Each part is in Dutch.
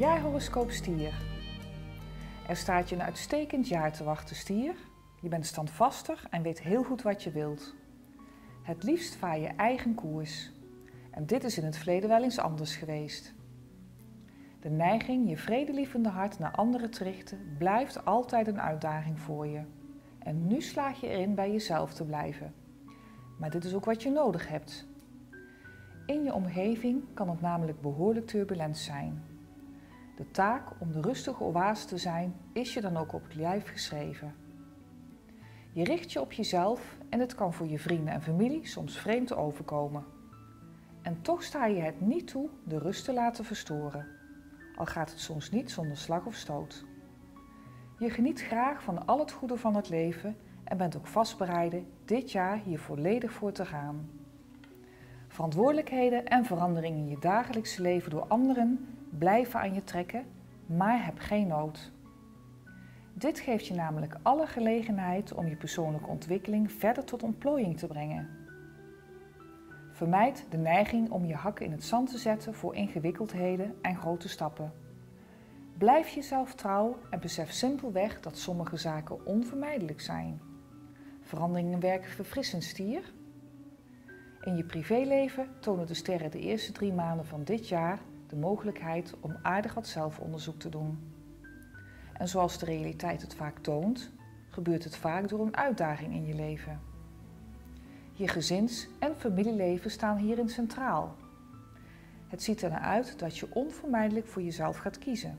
Jaarhoroscoop stier. Er staat je een uitstekend jaar te wachten, stier. Je bent standvastig en weet heel goed wat je wilt. Het liefst vaar je eigen koers. En dit is in het verleden wel eens anders geweest. De neiging je vredelievende hart naar anderen te richten blijft altijd een uitdaging voor je. En nu slaag je erin bij jezelf te blijven. Maar dit is ook wat je nodig hebt. In je omgeving kan het namelijk behoorlijk turbulent zijn. De taak om de rustige oase te zijn is je dan ook op het lijf geschreven. Je richt je op jezelf en het kan voor je vrienden en familie soms vreemd overkomen. En toch sta je het niet toe de rust te laten verstoren, al gaat het soms niet zonder slag of stoot. Je geniet graag van al het goede van het leven en bent ook vastberaden dit jaar hier volledig voor te gaan. Verantwoordelijkheden en veranderingen in je dagelijkse leven door anderen blijven aan je trekken, maar heb geen nood. Dit geeft je namelijk alle gelegenheid om je persoonlijke ontwikkeling verder tot ontplooiing te brengen. Vermijd de neiging om je hakken in het zand te zetten voor ingewikkeldheden en grote stappen. Blijf jezelf trouw en besef simpelweg dat sommige zaken onvermijdelijk zijn. Veranderingen werken verfrissend, stier. In je privéleven tonen de sterren de eerste 3 maanden van dit jaar de mogelijkheid om aardig wat zelfonderzoek te doen. En zoals de realiteit het vaak toont, gebeurt het vaak door een uitdaging in je leven. Je gezins- en familieleven staan hierin centraal. Het ziet ernaar uit dat je onvermijdelijk voor jezelf gaat kiezen.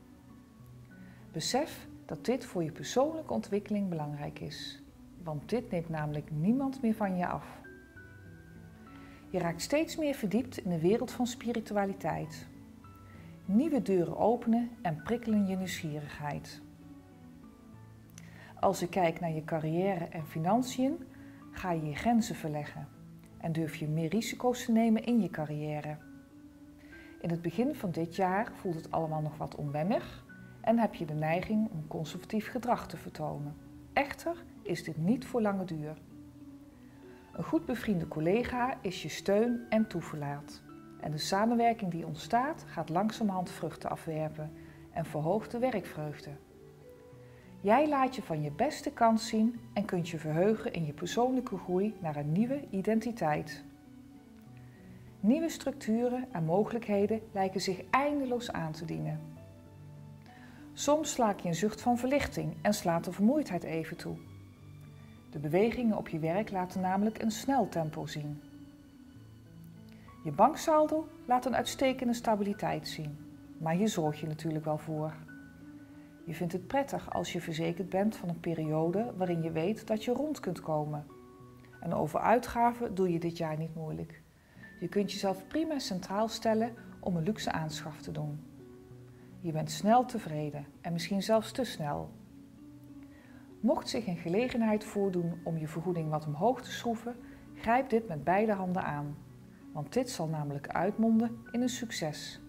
Besef dat dit voor je persoonlijke ontwikkeling belangrijk is, want dit neemt namelijk niemand meer van je af. Je raakt steeds meer verdiept in de wereld van spiritualiteit. Nieuwe deuren openen en prikkelen je nieuwsgierigheid. Als je kijkt naar je carrière en financiën, ga je je grenzen verleggen en durf je meer risico's te nemen in je carrière. In het begin van dit jaar voelt het allemaal nog wat onwennig en heb je de neiging om conservatief gedrag te vertonen. Echter is dit niet voor lange duur. Een goed bevriende collega is je steun en toeverlaat. En de samenwerking die ontstaat gaat langzamerhand vruchten afwerpen en verhoogt de werkvreugde. Jij laat je van je beste kant zien en kunt je verheugen in je persoonlijke groei naar een nieuwe identiteit. Nieuwe structuren en mogelijkheden lijken zich eindeloos aan te dienen. Soms slaak je een zucht van verlichting en slaat de vermoeidheid even toe. De bewegingen op je werk laten namelijk een snel tempo zien. Je banksaldo laat een uitstekende stabiliteit zien, maar hier zorg je natuurlijk wel voor. Je vindt het prettig als je verzekerd bent van een periode waarin je weet dat je rond kunt komen. En over uitgaven doe je dit jaar niet moeilijk. Je kunt jezelf prima centraal stellen om een luxe aanschaf te doen. Je bent snel tevreden en misschien zelfs te snel. Mocht zich een gelegenheid voordoen om je vergoeding wat omhoog te schroeven, grijp dit met beide handen aan. Want dit zal namelijk uitmonden in een succes.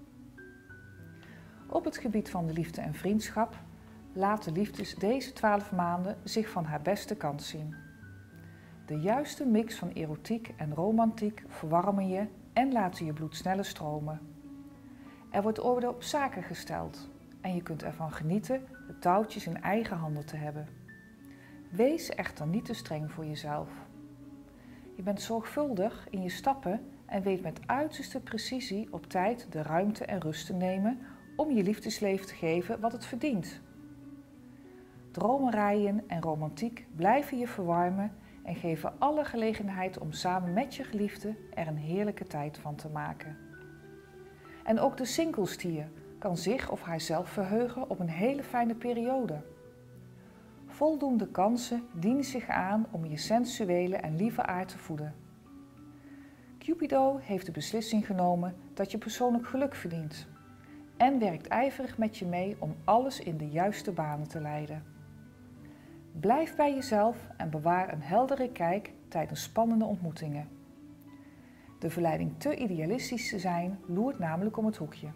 Op het gebied van de liefde en vriendschap laat de liefde deze 12 maanden zich van haar beste kant zien. De juiste mix van erotiek en romantiek verwarmen je en laten je bloed sneller stromen. Er wordt orde op zaken gesteld en je kunt ervan genieten de touwtjes in eigen handen te hebben. Wees echter niet te streng voor jezelf. Je bent zorgvuldig in je stappen en weet met uiterste precisie op tijd de ruimte en rust te nemen om je liefdesleven te geven wat het verdient. Dromerijen en romantiek blijven je verwarmen en geven alle gelegenheid om samen met je geliefde er een heerlijke tijd van te maken. En ook de singlestier kan zich of haarzelf verheugen op een hele fijne periode. Voldoende kansen dienen zich aan om je sensuele en lieve aard te voeden. Cupido heeft de beslissing genomen dat je persoonlijk geluk verdient en werkt ijverig met je mee om alles in de juiste banen te leiden. Blijf bij jezelf en bewaar een heldere kijk tijdens spannende ontmoetingen. De verleiding te idealistisch te zijn loert namelijk om het hoekje.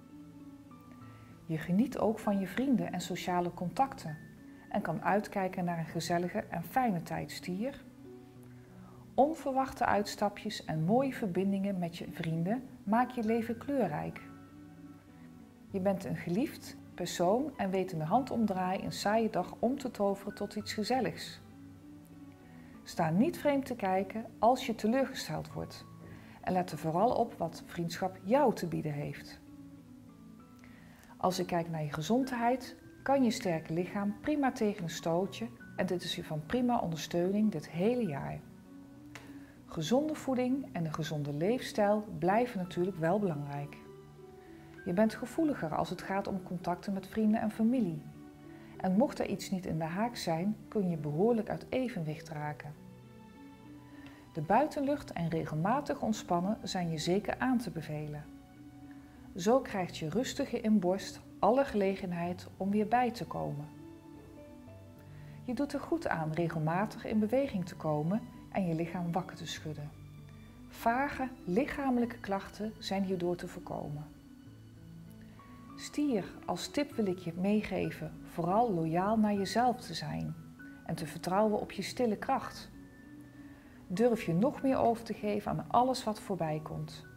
Je geniet ook van je vrienden en sociale contacten en kan uitkijken naar een gezellige en fijne tijd, stier. Onverwachte uitstapjes en mooie verbindingen met je vrienden maken je leven kleurrijk. Je bent een geliefd persoon en weet in de handomdraai een saaie dag om te toveren tot iets gezelligs. Sta niet vreemd te kijken als je teleurgesteld wordt en let er vooral op wat vriendschap jou te bieden heeft. Als ik kijk naar je gezondheid, kan je sterke lichaam prima tegen een stootje en dit is je van prima ondersteuning dit hele jaar. Gezonde voeding en een gezonde leefstijl blijven natuurlijk wel belangrijk. Je bent gevoeliger als het gaat om contacten met vrienden en familie. En mocht er iets niet in de haak zijn, kun je behoorlijk uit evenwicht raken. De buitenlucht en regelmatig ontspannen zijn je zeker aan te bevelen. Zo krijgt je rustige inborst alle gelegenheid om weer bij te komen. Je doet er goed aan regelmatig in beweging te komen en je lichaam wakker te schudden. Vage lichamelijke klachten zijn hierdoor te voorkomen. Stier, als tip wil ik je meegeven vooral loyaal naar jezelf te zijn en te vertrouwen op je stille kracht. Durf je nog meer over te geven aan alles wat voorbij komt.